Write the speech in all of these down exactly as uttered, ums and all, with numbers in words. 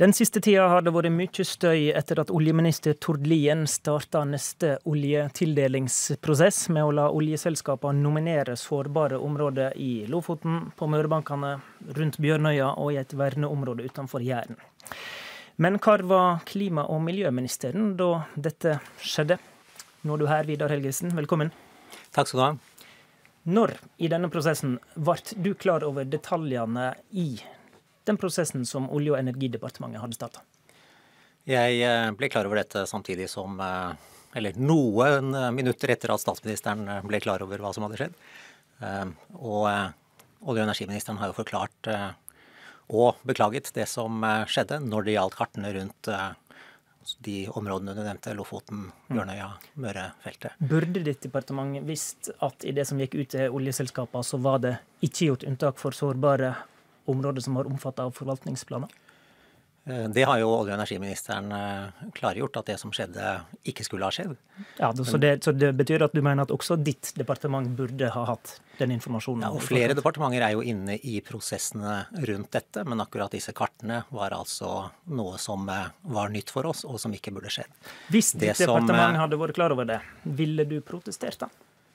Den siste tida har det vært mye støy etter at oljeminister Tord Lien starta neste oljetildelingsprosess med å la oljeselskapene nominere sårbare områder i Lofoten, på Mørebankene, rundt Bjørnøya og i et verneområde utenfor Jæren. Men hvor var klima- og miljøministeren da dette skjedde? Nå er du her, Vidar Helgesen. Velkommen. Takk skal du ha. Når i denne prosessen ble du klar over detaljene i den prosessen som Olje- og energidepartementet hadde startet? Jeg ble klar over dette samtidig som, eller noen minutter etter at statsministeren ble klar over hva som hadde skjedd. Og olje- og energiministeren har jo forklart og beklaget det som skjedde når det gjaldt kartene rundt de områdene du nevnte, Lofoten, Bjørnøya, Mørefeltet. Burde ditt departement visst at i det som gikk ut til oljeselskapene, så var det ikke gjort unntak for sårbare områder som var omfattet av forvaltningsplaner? Det har jo olje- og energiministeren klargjort at det som skjedde ikke skulle ha skjedd. Ja, så det, så det betyr at du mener at også ditt departement burde ha hatt den informasjonen? Ja, og flere departementer er jo inne i prosessene rundt dette, men akkurat disse kartene var altså noe som var nytt for oss, og som ikke burde skjedd. Hvis ditt det departement som, hadde vært klar over det, ville du protestert da?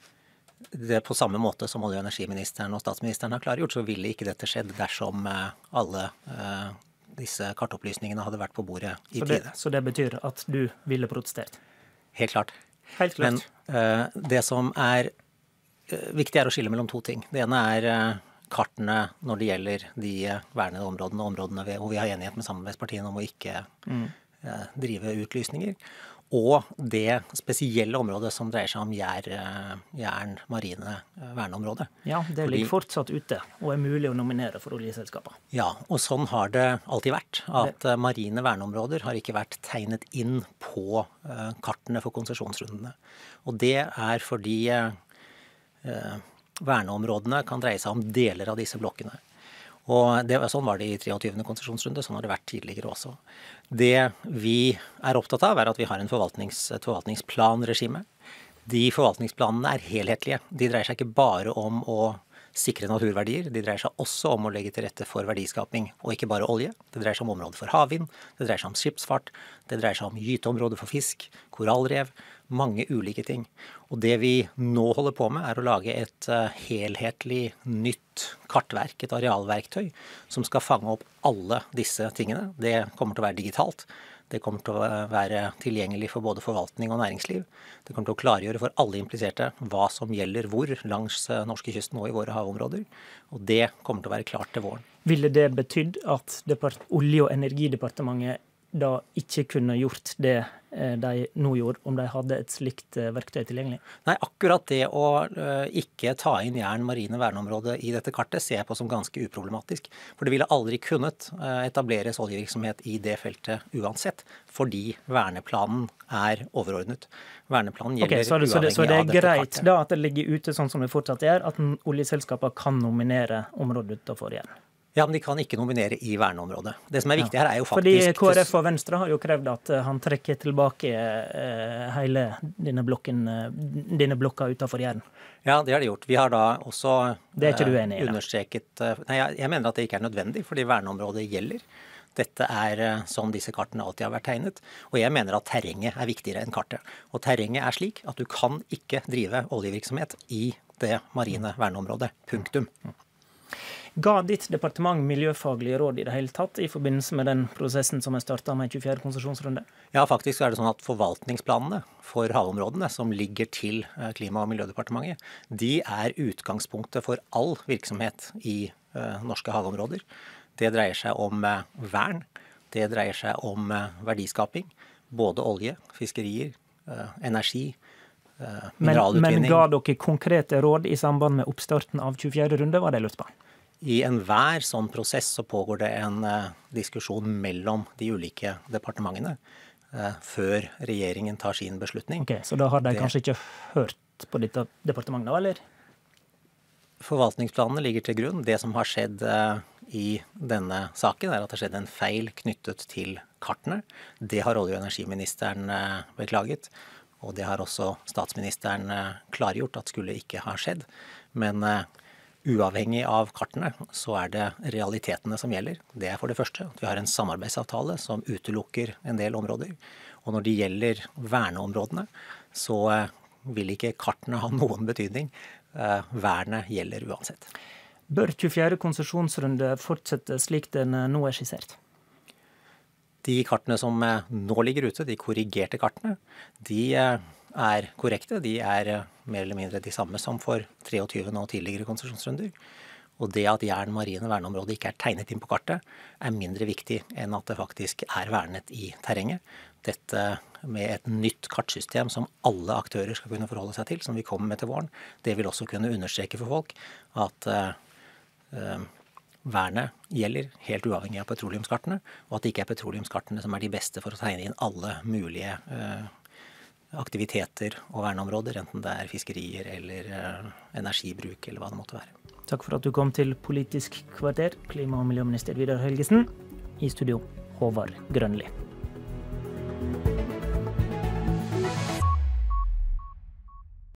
Det på samme måte som olje- og energiministeren og statsministeren har klargjort, så ville ikke dette skjedd dersom alle uh, disse kartopplysningene hadde vært på bordet i så det, tide. Så det betyr at du ville protestert? Helt klart. Helt klart. Men uh, det som er uh, viktig er å skille mellom to ting. Det ene er uh, kartene når det gjelder de uh, vernede områdene, områdene ved, hvor vi har enighet med samarbeidspartiene om å ikke mm. uh, drive utlysninger. Og det spesielle området som dreier seg om jær, jern, marine verneområde. Ja, det Fordi, ligger fortsatt ute, og er mulig å nominere for oljeselskaper. Ja, og sånn har det alltid vært. At det. marine verneområder har ikke vært tegnet inn på uh, kartene for konsesjonsrundene. Og det er fordi uh, verneområdene kan dreie seg om deler av disse blokkene. Og det, sånn var det i treogtyvende konsesjonsrunde, sånn har det vært tidligere også. Det vi er opptatt av er at vi har en forvaltnings, et forvaltningsplanregime. De forvaltningsplanene er helhetlige. De dreier seg ikke bare om å sikre naturverdier, de dreier seg også om å legge til rette for verdiskaping, og ikke bare olje. Det dreier seg om områder for havvind, det dreier seg om skipsfart, det dreier seg om gyteområder for fisk, korallrev, mange ulike ting. Og det vi nå holder på med er å lage et uh, helhetlig nytt kartverk, et arealverktøy, som skal fange opp alle disse tingene. Det kommer til å være digitalt. Det kommer til å være tilgjengelig for både forvaltning og næringsliv. Det kommer til å klargjøre for alle impliserte hva som gjelder hvor langs norskekysten og i våre havområder. Og det kommer til å være klart til våren. Ville det betydd at Olje- og energidepartementet da ikke kunne gjort det de nå gjorde, om de hadde et slikt verktøy tilgjengelig? Nei, akkurat det å uh, ikke ta inn jern marine verneområde i dette kartet ser jeg på som ganske uproblematisk. For det ville aldri kunnet uh, etableres oljevirksomhet i det feltet uansett, fordi verneplanen er overordnet. Verneplanen gjelder okay, så det, uavhengig så det, så det av dette greit, kartet. Da at det ligger ute sånn som det fortsatt er, at oljeselskapene kan nominere området utenfor jern? Ja, men de kan ikke nominere i verneområdet. Det som er viktig ja. her er jo faktisk... Fordi K R F og Venstre har jo krevd at han trekker tilbake eh, hele denne, blokken, denne blokka utenfor Jæren. Ja, det har de gjort. Vi har da også det er ikke du enig i, understreket... Nei, jeg, jeg mener at det ikke er nødvendig, fordi verneområdet gjelder. Dette er sånn disse kartene alltid har vært tegnet. Og jeg mener at terrenget er viktigere enn kartet. Og terrenget er slik at du kan ikke drive oljevirksomhet i det marine verneområdet. Punktum. Ga ditt departement miljøfaglige råd i det hele tatt i forbindelse med den prosessen som er startet med tjuefjerde konsesjonsrunde? Ja, faktisk er det sånn at forvaltningsplanene for havområdene som ligger til Klima- og miljødepartementet, de er utgangspunktet for all virksomhet i uh, norske havområder. Det dreier seg om uh, vern, det dreier seg om uh, verdiskaping, både olje, fiskerier, uh, energi, uh, mineralutvinning. Men, men ga dere konkrete råd i samband med oppstarten av tjuefjerde runde, var det lurt på? I enhver sånn prosess så pågår det en uh, diskusjon mellom de ulike departementene uh, før regjeringen tar sin beslutning. Ok, Så da har de det, kanskje ikke hørt på dette departementet, eller? Forvaltningsplanene ligger til grunn. Det som har skjedd uh, i denne saken er at det har skjedd en feil knyttet til kartene. Det har olje- og energiministeren uh, beklaget, og det har også statsministeren uh, klargjort at skulle ikke ha skjedd. Men uh, uavhengig av kartene, så er det realitetene som gjelder. Det er for det første at vi har en samarbeidsavtale som utelukker en del områder. Og når det gjelder verneområdene, så vil ikke kartene ha noen betydning. Vernet gjelder uansett. Bør tjuefjerde konsesjonsrunde fortsette slik den nå er skissert? De kartene som nå ligger ute, de korrigerte kartene, de er korrekte. De er mer eller mindre de samme som for treogtyve og tidligere konsesjonsrunder. Og det at Jæren marine verneområde ikke er tegnet inn på kartet, er mindre viktig enn at det faktisk er vernet i terrenget. Dette med et nytt kartsystem som alle aktører skal kunne forholde seg til, som vi kommer med til våren, det vil også kunne understreke for folk at uh, vernet gjelder helt uavhengig av petroleumskartene, og at det ikke er petroleumskartene som er de beste for å tegne inn alle mulige uh, aktiviteter og verneområder, enten det er fiskerier eller uh, energibruk eller hva det måtte være. Takk for at du kom til Politisk kvarter, klima- og miljøminister Vidar Helgesen. I studio, Håvard Grønli.